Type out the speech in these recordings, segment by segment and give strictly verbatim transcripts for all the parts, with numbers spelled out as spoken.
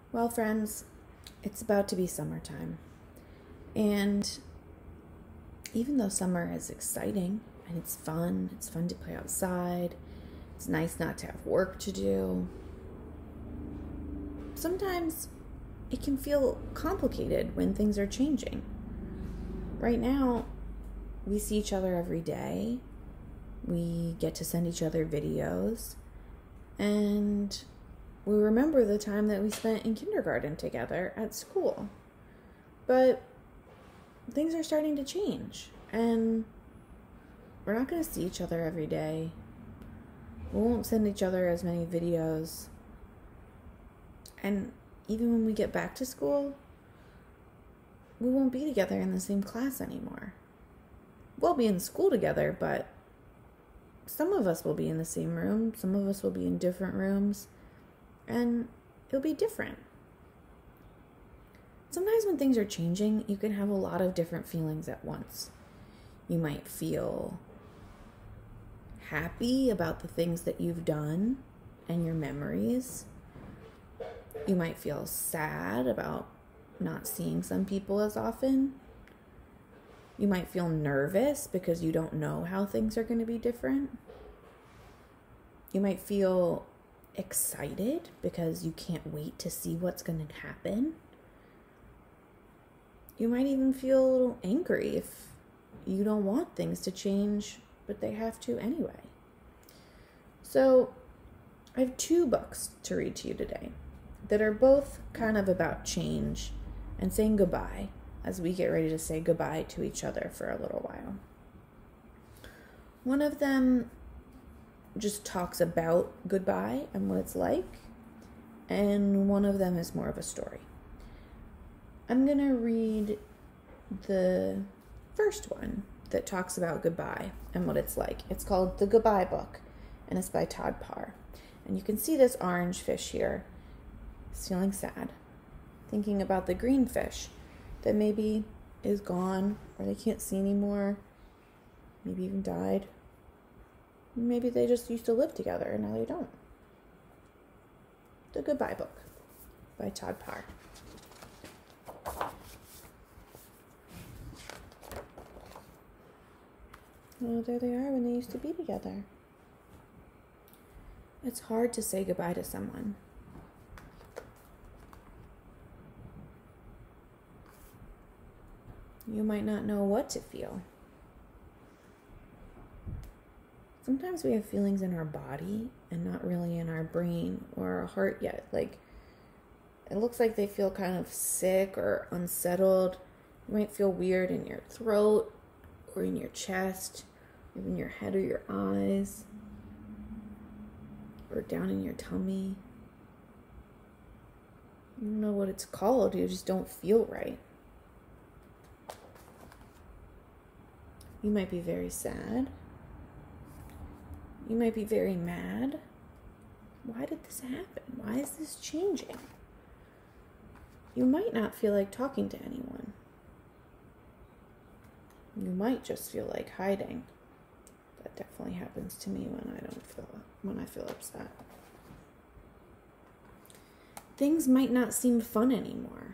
Well, friends, it's about to be summertime. And even though summer is exciting and it's fun, it's fun to play outside, it's nice not to have work to do, sometimes it can feel complicated when things are changing. Right now, we see each other every day. We get to send each other videos. And we remember the time that we spent in kindergarten together at school. But things are starting to change. And we're not going to see each other every day. We won't send each other as many videos. And even when we get back to school, we won't be together in the same class anymore. We'll be in school together, but some of us will be in the same room. Some of us will be in different rooms. And it'll be different. Sometimes when things are changing, you can have a lot of different feelings at once. You might feel happy about the things that you've done and your memories. You might feel sad about not seeing some people as often. You might feel nervous because you don't know how things are going to be different. You might feel excited because you can't wait to see what's going to happen. You might even feel a little angry if you don't want things to change, but they have to anyway. So I have two books to read to you today that are both kind of about change and saying goodbye as we get ready to say goodbye to each other for a little while. One of them just talks about goodbye and what it's like, and one of them is more of a story. I'm going to read the first one that talks about goodbye and what it's like. It's called The Goodbye Book, and it's by Todd Parr. And you can see this orange fish here. He's feeling sad, thinking about the green fish that maybe is gone or they can't see anymore, maybe even died. Maybe they just used to live together and now they don't. The Goodbye Book by Todd Parr. Oh, there they are when they used to be together. It's hard to say goodbye to someone. You might not know what to feel. Sometimes we have feelings in our body and not really in our brain or our heart yet. Like, it looks like they feel kind of sick or unsettled. You might feel weird in your throat or in your chest, or in your head or your eyes, or down in your tummy. You don't know what it's called. You just don't feel right. You might be very sad. You might be very mad. Why did this happen? Why is this changing? You might not feel like talking to anyone. You might just feel like hiding. That definitely happens to me when I don't feel when I feel upset. Things might not seem fun anymore.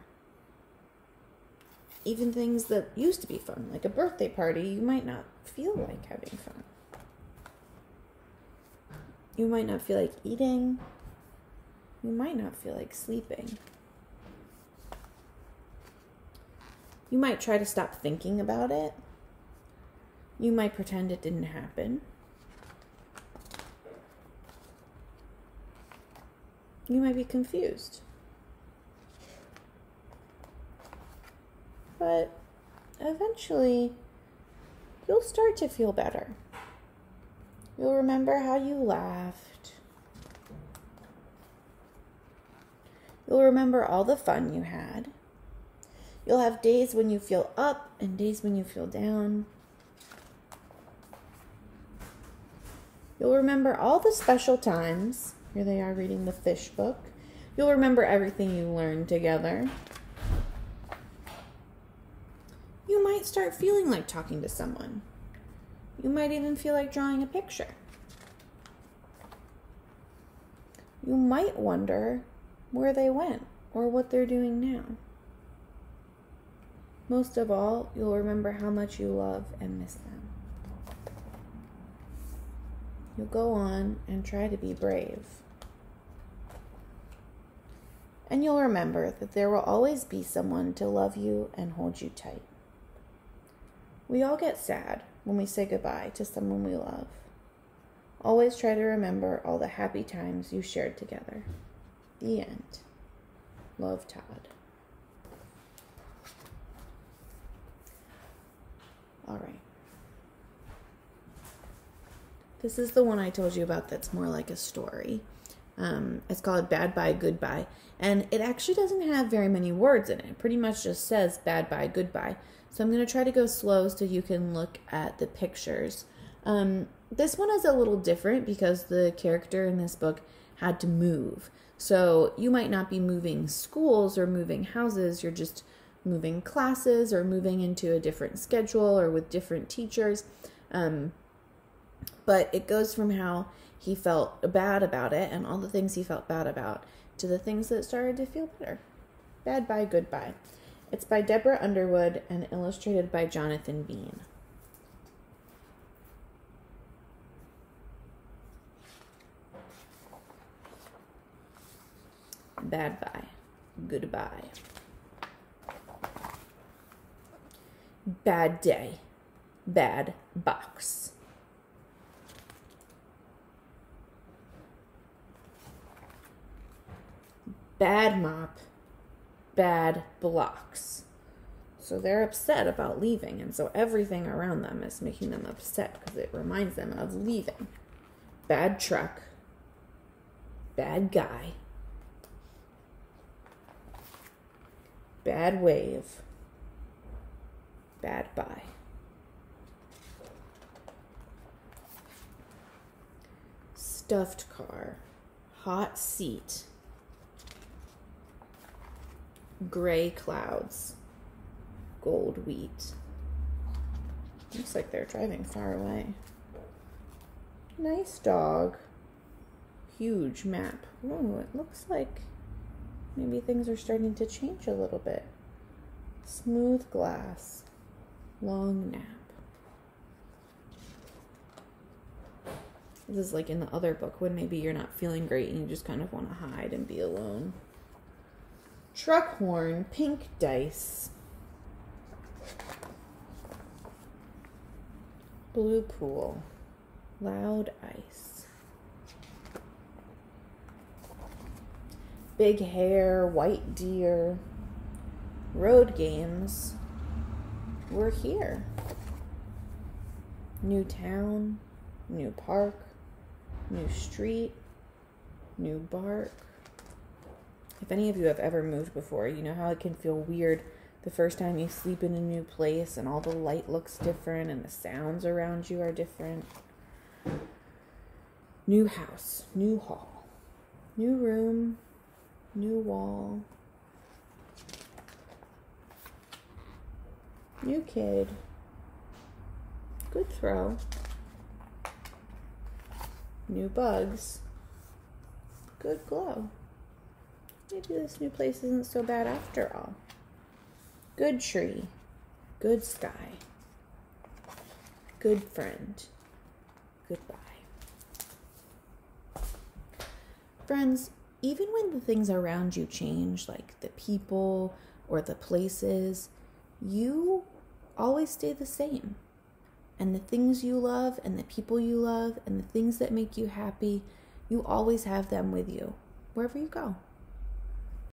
Even things that used to be fun, like a birthday party, you might not feel like having fun. You might not feel like eating. You might not feel like sleeping. You might try to stop thinking about it. You might pretend it didn't happen. You might be confused. But eventually, you'll start to feel better. You'll remember how you laughed. You'll remember all the fun you had. You'll have days when you feel up and days when you feel down. You'll remember all the special times. Here they are reading the fish book. You'll remember everything you learned together. You might start feeling like talking to someone. You might even feel like drawing a picture. You might wonder where they went or what they're doing now. Most of all, you'll remember how much you love and miss them. You'll go on and try to be brave. And you'll remember that there will always be someone to love you and hold you tight. We all get sad when we say goodbye to someone we love. Always try to remember all the happy times you shared together. The end. Love, Todd. All right. This is the one I told you about that's more like a story. Um, it's called Bad Bye, Goodbye. And it actually doesn't have very many words in it. It pretty much just says bad bye, goodbye. So I'm going to try to go slow so you can look at the pictures. Um, this one is a little different because the character in this book had to move. So you might not be moving schools or moving houses. You're just moving classes or moving into a different schedule or with different teachers. Um, but it goes from how he felt bad about it and all the things he felt bad about to the things that started to feel better. Bad Bye, Goodbye. It's by Deborah Underwood and illustrated by Jonathan Bean. Bad Bye, Goodbye. Bad day, bad box. Bad mop, bad blocks. So they're upset about leaving, and so everything around them is making them upset because it reminds them of leaving. Bad truck, bad guy, bad wave, bad bye. Stuffed car, hot seat, gray clouds, gold wheat. Looks like they're driving far away. Nice dog. Huge map. Oh, it looks like maybe things are starting to change a little bit. Smooth glass. Long nap. This is like in the other book when maybe you're not feeling great and you just kind of want to hide and be alone. Truck horn, pink dice. Blue pool, loud ice. Big hair, white deer. Road games. We're here. New town, new park, new street, new bark. If any of you have ever moved before, you know how it can feel weird the first time you sleep in a new place and all the light looks different and the sounds around you are different. New house, new hall, new room, new wall, new kid, good throw, new bugs, good glow. Maybe this new place isn't so bad after all. Good tree, good sky, good friend, goodbye. Friends, even when the things around you change, like the people or the places, you always stay the same. And the things you love and the people you love and the things that make you happy, you always have them with you wherever you go.